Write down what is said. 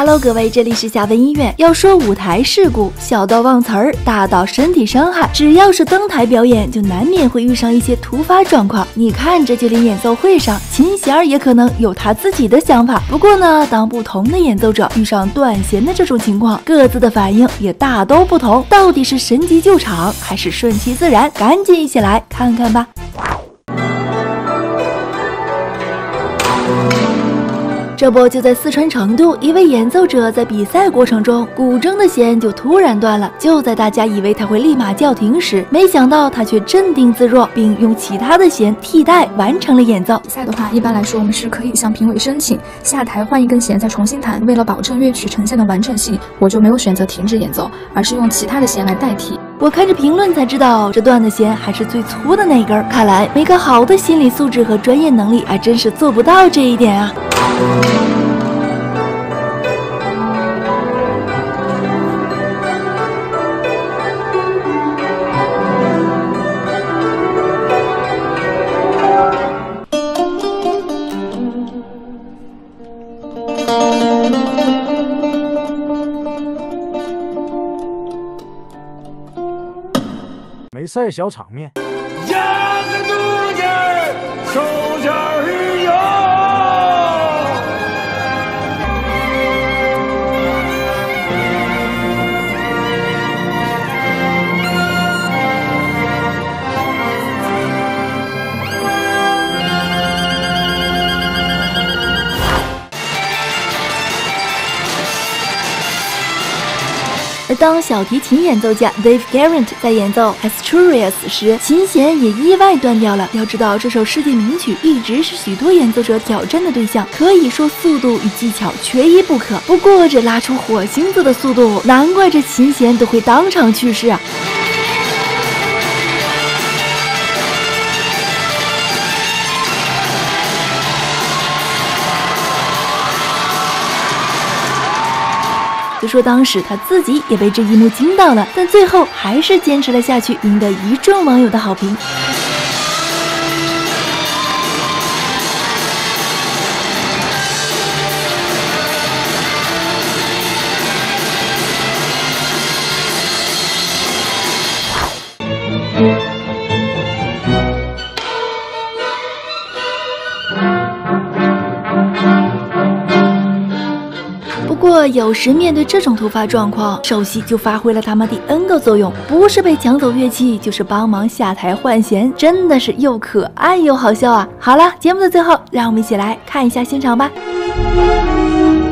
Hello， 各位，这里是夏文音乐。要说舞台事故，小到忘词儿，大到身体伤害，只要是登台表演，就难免会遇上一些突发状况。你看，这就连演奏会上，琴弦儿也可能有他自己的想法。不过呢，当不同的演奏者遇上断弦的这种情况，各自的反应也大都不同。到底是神急救场，还是顺其自然？赶紧一起来看看吧。这不，就在四川成都，一位演奏者在比赛过程中，古筝的弦就突然断了。就在大家以为他会立马叫停时，没想到他却镇定自若，并用其他的弦替代完成了演奏。 比赛的话，一般来说我们是可以向评委申请下台换一根弦再重新弹。为了保证乐曲呈现的完整性，我就没有选择停止演奏，而是用其他的弦来代替。 我看着评论才知道，这断的弦还是最粗的那根。看来没个好的心理素质和专业能力，还真是做不到这一点啊。 没事，小场面。 压个肚子，手劲儿有。 而当小提琴演奏家 Dave Garrett 在演奏 Asturias 时，琴弦也意外断掉了。要知道，这首世界名曲一直是许多演奏者挑战的对象，可以说速度与技巧缺一不可。不过这拉出火星子的速度，难怪这琴弦都会当场去世啊！就说当时他自己也被这一幕惊到了，但最后还是坚持了下去，赢得一众网友的好评。不过有时面对这种突发状况，首席就发挥了他们的 N 个作用，不是被抢走乐器，就是帮忙下台换弦，真的是又可爱又好笑啊！好了，节目的最后，让我们一起来看一下现场吧。